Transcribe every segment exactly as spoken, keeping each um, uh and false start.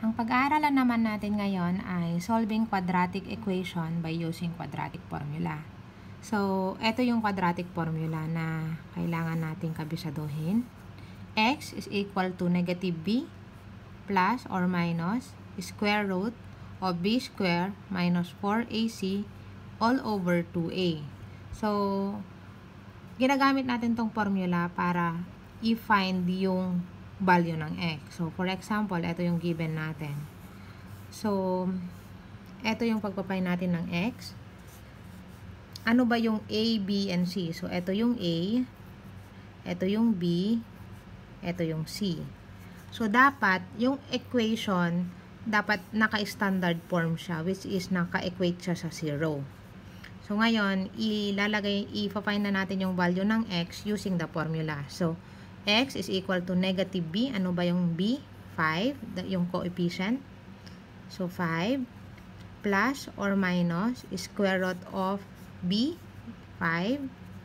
Ang pag-aaralan naman natin ngayon ay solving quadratic equation by using quadratic formula. So, ito yung quadratic formula na kailangan natin kabisaduhin. X is equal to negative b plus or minus square root of b square minus four a c all over two a. So, ginagamit natin tong formula para i-find yung value ng x. So, for example, ito yung given natin. So, ito yung pagpapain natin ng x. Ano ba yung a, b, and c? So, ito yung a, ito yung b, ito yung c. So, dapat yung equation, dapat naka-standard form siya, which is naka-equate siya sa zero. So, ngayon, ilalagay, ipa-find na natin yung value ng x using the formula. So, x is equal to negative b. Ano ba yung b? five, yung coefficient. So, five plus or minus square root of b, five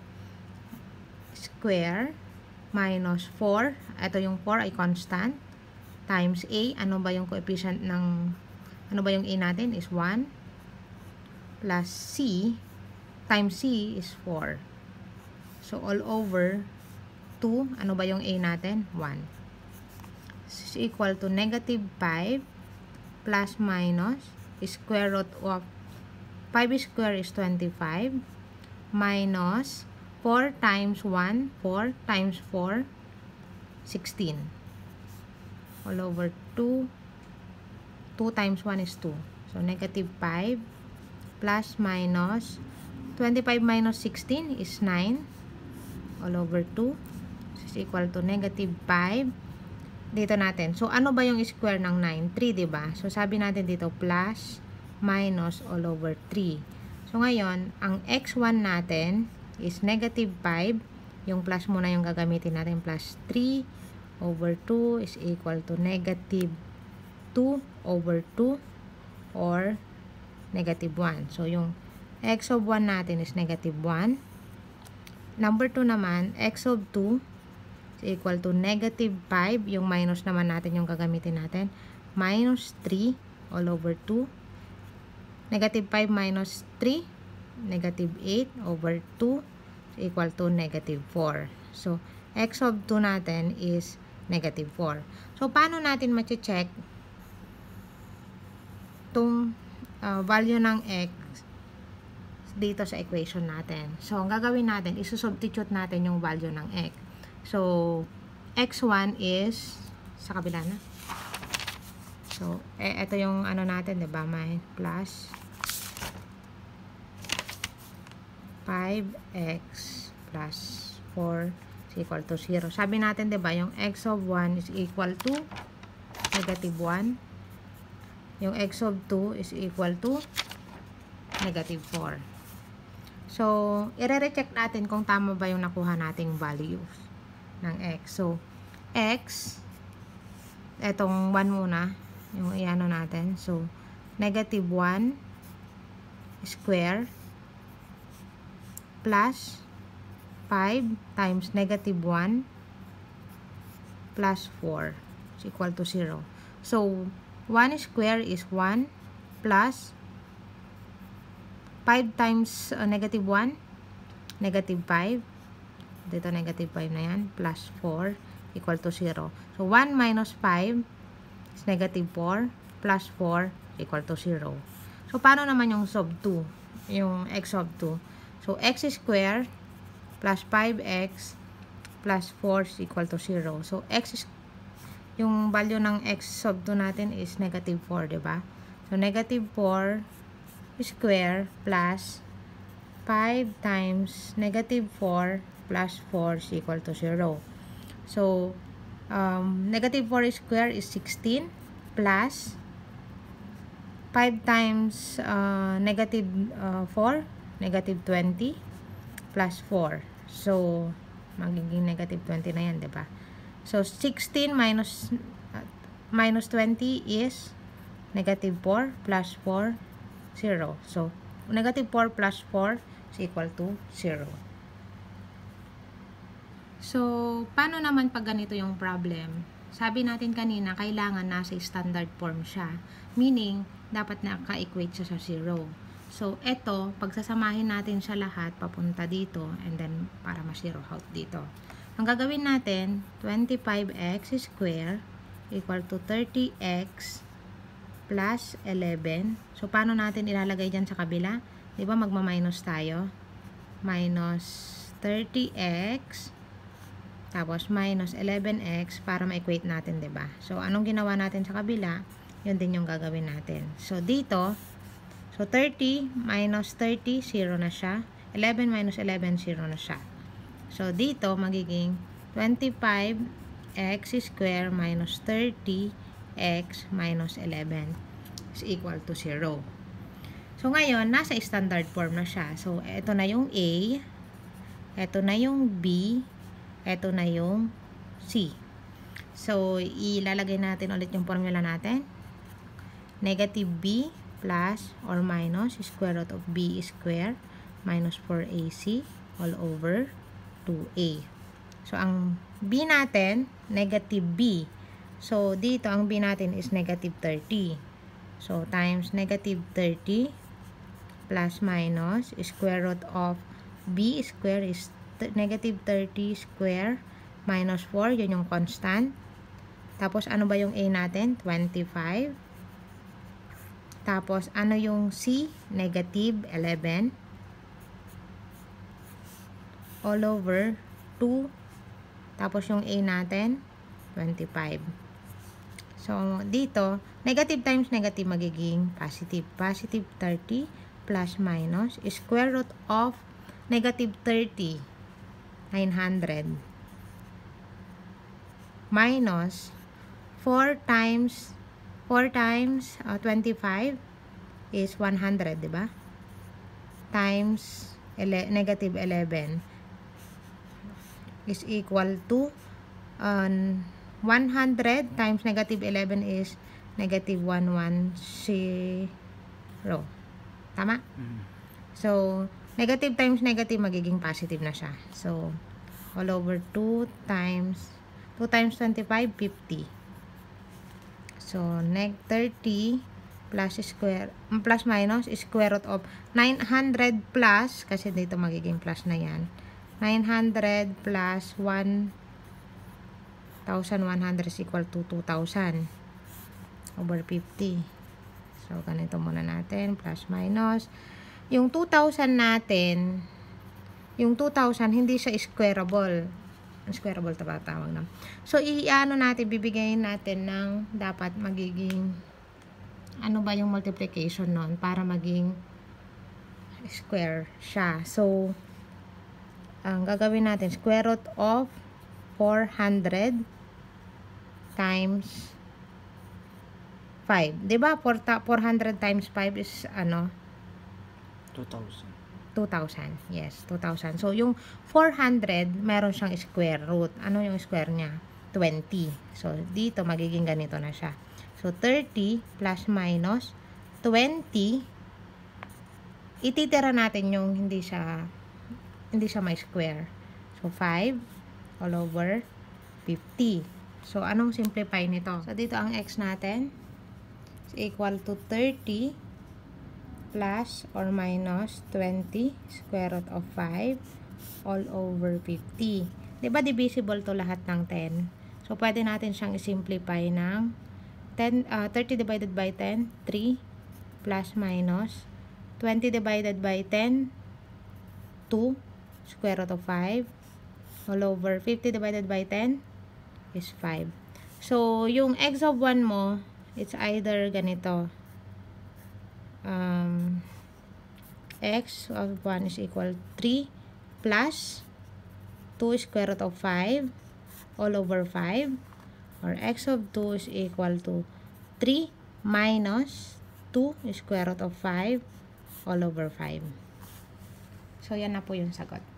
square minus four. Ito yung four ay constant. Times a. Ano ba yung coefficient ng, ano ba yung a natin? Is one. Plus c. Times c is four. So, all over two, ano ba yung a natin? one. This is equal to negative five plus minus square root of five square is twenty-five minus four times one, four times four, sixteen. All over two. two times one is two. So, negative five plus minus twenty-five minus sixteen is nine. All over two. Is equal to negative five. Dito natin. So, ano ba yung square ng nine? three, diba? So, sabi natin dito, plus, minus, all over three. So, ngayon, ang x one natin is negative five. Yung plus muna yung gagamitin natin. Plus three over two is equal to negative two over two or negative one. So, yung x of one natin is negative one. Number two naman, x of two is equal to negative five. Yung minus naman natin yung gagamitin natin. Minus three all over two. Negative five minus three. Negative eight over two is equal to negative four. So, x of two natin is negative four. So, paano natin ma-check itong uh, value ng x dito sa equation natin? So, ang gagawin natin, isusubstitute natin yung value ng x. So, x one is sa kabila na. So, eh, ito yung ano natin, diba? May plus five x plus four is equal to zero. Sabi natin, diba? Yung x of one is equal to negative one. Yung x of two is equal to negative four. So, i-recheck natin kung tama ba yung nakuha nating values ng x. So, x, etong one muna, yung iano natin. So, negative one square plus five times negative one plus four is equal to zero. So, one square is one plus five times uh, negative one, negative five. Dito negative five na yan, plus four equal to zero. So, one minus five is negative four, plus four equal to zero. So, paano naman yung sub two? Yung x sub two. So, x square plus five x plus four is equal to zero. So, x is, yung value ng x sub two natin is negative four, diba? So, negative four square plus five times negative four plus four is equal to zero. So, um, negative four square is sixteen plus five times uh, negative uh, four, negative twenty plus four. So, magiging negative twenty na yan, diba? So, sixteen minus, uh, minus twenty is negative four plus four, zero. So, negative four plus four is equal to zero. So, paano naman pag ganito yung problem? sabi natin kanina, kailangan nasa standard form siya. Meaning, dapat naka-equate siya sa zero. So, eto, pagsasamahin natin siya lahat, papunta dito, and then, para ma-zero out dito. Ang gagawin natin, twenty-five x square equal to thirty x plus eleven. So, paano natin ilalagay dyan sa kabila? Diba, magma-minus tayo. Minus thirty x tapos minus eleven x para ma-equate natin, diba? So, anong ginawa natin sa kabila? Yun din yung gagawin natin. So, dito, so thirty minus thirty, zero na siya. eleven minus eleven, zero na siya. So, dito, magiging twenty-five x square minus thirty x minus eleven is equal to zero. So, ngayon, nasa standard form na siya. So, ito na yung A, ito na yung B, ito na yung C. So, ilalagay natin ulit yung formula natin. Negative B plus or minus square root of B square minus four A C all over two A. So, ang B natin, negative B. So, dito, ang B natin is negative thirty. So, times negative thirty plus minus square root of B square is negative thirty square minus four. Yun yung constant. Tapos, ano ba yung A natin? twenty-five. Tapos, ano yung C? Negative eleven. All over two. Tapos, yung A natin, twenty-five. So, dito, negative times negative magiging positive. Positive thirty plus minus square root of negative thirty, nine hundred. Minus four times four times uh, twenty-five is one hundred, diba? Times ele negative eleven is equal to um, one hundred times negative eleven is negative one hundred ten. Tama? Mm-hmm. So, negative times negative magiging positive na siya. So, all over two times two times twenty-five, fifty. So, neg thirty plus square, plus minus square root of nine hundred plus, kasi dito magiging plus na yan. nine hundred plus one thousand one hundred is equal to two thousand over fifty. So, ganito muna natin. Plus minus. Yung two thousand natin, yung two thousand, hindi siya squareable. Squareable ito tawag na. So, i-ano natin, bibigyan natin ng dapat magiging, ano ba yung multiplication nun para maging square siya. So, ang gagawin natin, square root of four hundred times five. Diba? four hundred times five is ano? two thousand. two thousand. Yes, two thousand. So, yung four hundred, meron siyang square root. Ano yung square niya? twenty. So, dito magiging ganito na siya. So, thirty plus minus twenty. Ititira natin yung hindi siya hindi siya may square. So, five all over fifty. So, anong simplify nito? So, dito ang x natin is equal to thirty plus or minus twenty square root of five all over fifty. Diba divisible to lahat ng ten? So, pwede natin siyang i-simplify ng ten, uh, thirty divided by ten, three plus minus twenty divided by ten, two square root of five all over fifty divided by ten is five. So, yung x of one mo, it's either ganito. Um, x of one is equal to three plus two square root of five all over five, or x of two is equal to three minus two square root of five all over five. So, yan na po yung sagot.